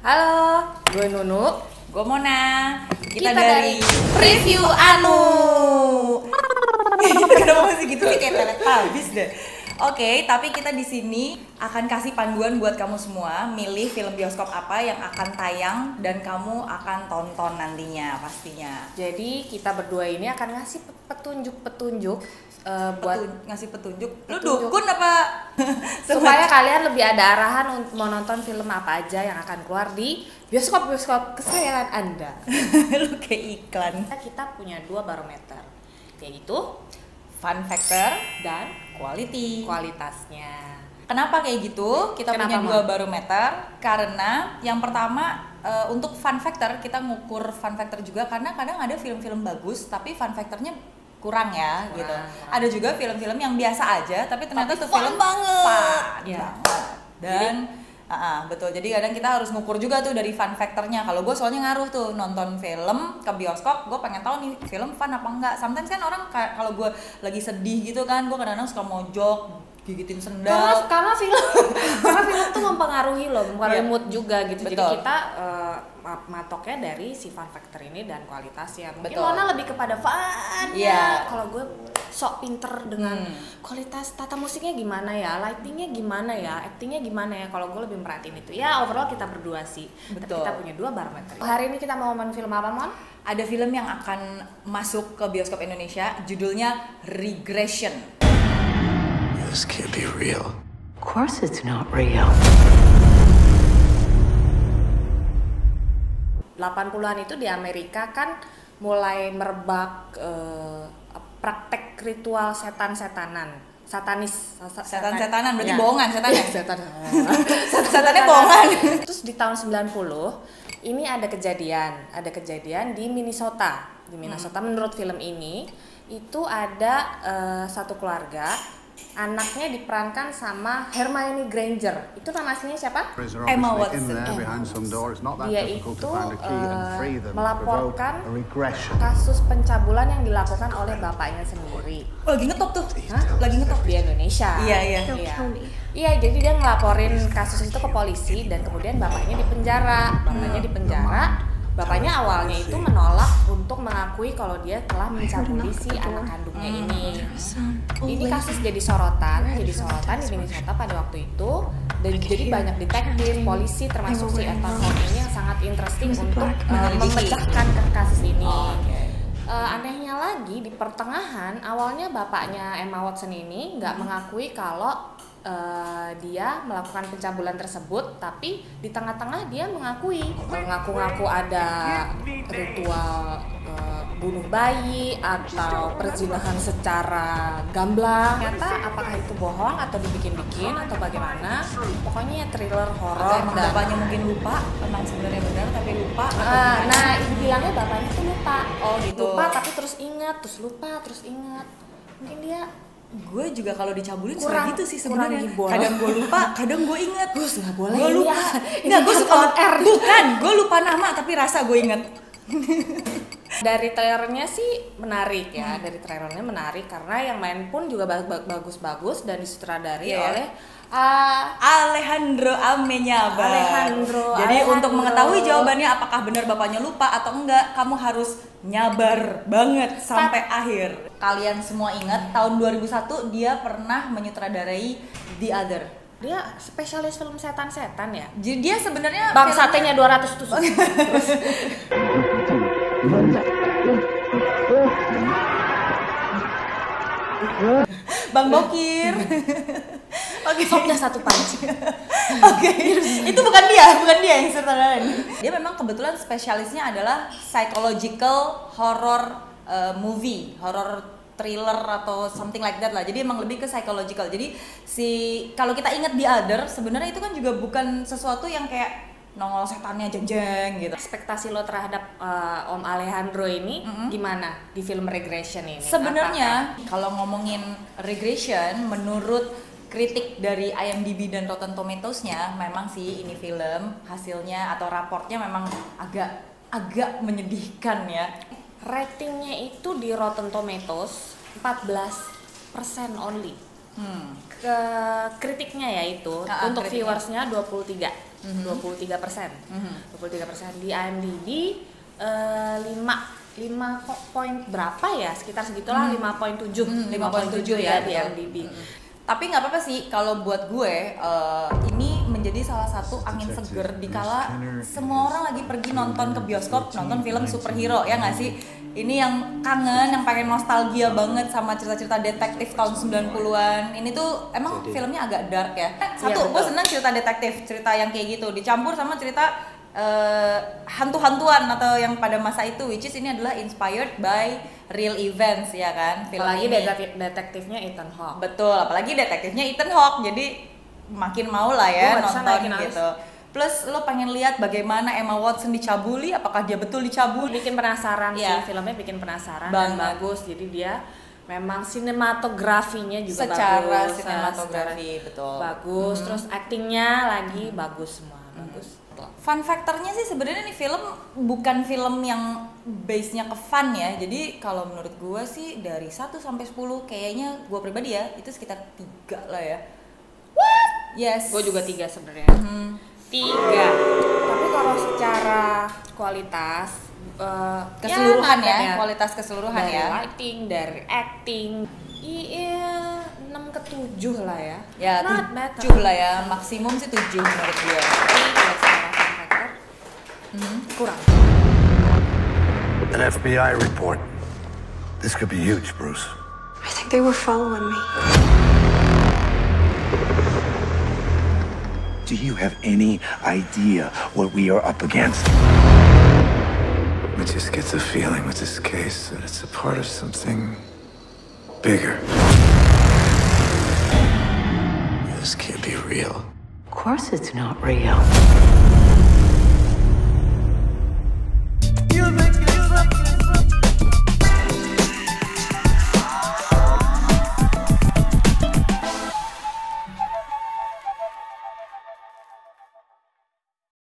Halo, gue Nunu. Gue Mona. Kita dari Preview Anu. Kenapa masih gitu sih, kayak telet habis deh. Oke, tapi kita di sini akan kasih panduan buat kamu semua milih film bioskop apa yang akan tayang dan kamu akan tonton nantinya pastinya. Jadi kita berdua ini akan ngasih petunjuk-petunjuk buat ngasih petunjuk. Lu dukun apa? supaya kalian lebih ada arahan untuk mau nonton film apa aja yang akan keluar di bioskop-bioskop kesayangan Anda. Lu kayak iklan. Kita punya 2 barometer, yaitu Fun factor dan kualitasnya. Kenapa kayak gitu? Kita punya 2 barometer karena yang pertama untuk fun factor kita ngukur fun factor juga karena kadang ada film-film bagus tapi fun factornya kurang gitu. Ada juga film-film yang biasa aja tapi ternyata tuh film banget. Dan betul. Jadi kadang kita harus ngukur juga tuh dari fun factornya. Kalau gue soalnya ngaruh tuh nonton film ke bioskop, gue pengen tahu nih film fun apa enggak. Sometimes kan orang kalau gue lagi sedih gitu kan, gue kadang-kadang suka mojok, gigitin sendal. Karena film tuh mempengaruhi mood juga gitu. Betul. Jadi kita matoknya dari si fun factor ini dan kualitasnya. Mungkin Betul. Mona lebih kepada fun. Iya. Kalau gue sok pinter dengan kualitas tata musiknya gimana ya, lightingnya gimana ya, actingnya gimana ya. Kalau gue lebih merhatiin itu. Ya overall kita berdua sih. Betul. Tapi kita punya 2 barometer. Hari ini kita mau ngomongin film apa, Mon? Ada film yang akan masuk ke bioskop Indonesia, judulnya Regression. This can't be real. Of course it's not real. 80-an itu di Amerika kan mulai merebak praktek ritual setan-setanan, Setan-setanan berarti bohongan setan ya? Setannya bohongan. Terus di tahun 90 ini ada kejadian di Minnesota. Di Minnesota menurut film ini itu ada satu keluarga, anaknya diperankan sama Hermione Granger. Itu nama aslinya siapa? Emma Watson. Dia itu melaporkan kasus pencabulan yang dilakukan oleh bapaknya sendiri. Lagi ngetop tuh. Hah? Lagi ngetop Di Indonesia. Iya, jadi dia ngelaporin kasus itu ke polisi dan kemudian bapaknya dipenjara. Bapaknya awalnya itu menolak untuk mengakui kalau dia telah mencabuli si anak kandungnya ini. Ini kasus jadi sorotan di Minnesota pada waktu itu, dan jadi banyak detektif, polisi termasuk si Ethan Hawke ini yang sangat interesting untuk memecahkan kasus ini. Anehnya lagi di pertengahan awalnya bapaknya Emma Watson ini nggak mengakui kalau dia melakukan pencabulan tersebut, tapi di tengah-tengah dia mengaku ada ritual bunuh bayi atau perzinahan secara gamblang. Ternyata apakah itu bohong atau dibikin-bikin atau bagaimana? Pokoknya thriller horor. Dan bapaknya mungkin lupa, emang sebenarnya benar tapi lupa. Nah, ibu bilangnya bapaknya tuh lupa. Oh gitu. Lupa tapi terus ingat, terus lupa, terus ingat. Mungkin dia. Gue juga kalau dicabulin Kurang gitu sih sebenarnya. gibol. Kadang gue lupa, kadang gue inget. Gus nggak boleh. Gue lupa. Ini Nggak, gue suka on air. Bukan, gue lupa nama tapi rasa gue inget. Dari trailernya sih menarik ya. Dari trailernya menarik karena yang main pun juga bagus-bagus dan disutradari oleh Alejandro Amenábar. Jadi untuk mengetahui jawabannya apakah benar bapaknya lupa atau enggak, kamu harus nyabar banget sampai akhir. Kalian semua ingat tahun 2001 dia pernah menyutradarai The Other. Dia spesialis film setan-setan ya. Jadi dia sebenarnya Bang satenya 200 tusuk. Bang Bokir. Oke, sopnya 1 panci. Oke. Itu bukan dia yang sutradarain. Dia memang kebetulan spesialisnya adalah psychological horror movie, horror thriller atau something like that lah. Jadi emang lebih ke psychological. Jadi kalau kita ingat The Other, sebenarnya itu kan juga bukan sesuatu yang kayak nongol setannya jeng-jeng gitu. Ekspektasi lo terhadap Om Alejandro ini gimana di film Regression ini? Sebenarnya kalau ngomongin Regression, menurut kritik dari IMDb dan Rotten Tomatoes-nya, memang sih ini film hasilnya atau raportnya memang agak menyedihkan ya. Ratingnya itu di Rotten Tomatoes 14% only. Kritiknya ya itu, untuk kritiknya. viewersnya 23. 23%. 23%. Di IMDb 5 point berapa ya? Sekitar segitulah, 5.7 ya di IMDb. Tapi nggak apa-apa sih kalau buat gue, ini menjadi salah satu angin seger dikala semua orang lagi pergi nonton ke bioskop, nonton film superhero, ya nggak sih? Ini yang kangen, yang pengen nostalgia banget sama cerita-cerita detektif tahun 90-an. Ini tuh emang filmnya agak dark ya. Satu, gue seneng cerita detektif, cerita yang kayak gitu dicampur sama cerita hantu-hantuan atau yang pada masa itu, which is ini adalah inspired by real events, ya kan, film apalagi ini. detektifnya Ethan Hawke. Betul, apalagi detektifnya Ethan Hawke, jadi makin mau lah ya nonton gitu. Plus lo pengen lihat bagaimana Emma Watson dicabuli, apakah dia betul dicabuli? Bikin penasaran sih, filmnya bikin penasaran dan bagus. Jadi dia memang sinematografinya juga secara bagus, sinematografi betul bagus, terus actingnya lagi bagus semua, bagus. Fun factornya sih sebenarnya nih film bukan film yang base-nya ke fun ya. Jadi kalau menurut gue sih dari 1 sampai 10 kayaknya gue pribadi ya itu sekitar 3 lah ya. What? Yes. Gue juga 3 sebenarnya. 3. Tapi kalau secara kualitas keseluruhan ya, kualitas keseluruhan dari ya. lighting, dari acting, iya 6 ke 7 lah ya. Ya 7 lah ya, maksimum sih 7 menurut gue. Kurang. An FBI report. This could be huge, Bruce. I think they were following me. Do you have any idea what we are up against? It just gets a feeling with this case that it's a part of something bigger. This can't be real. Of course it's not real.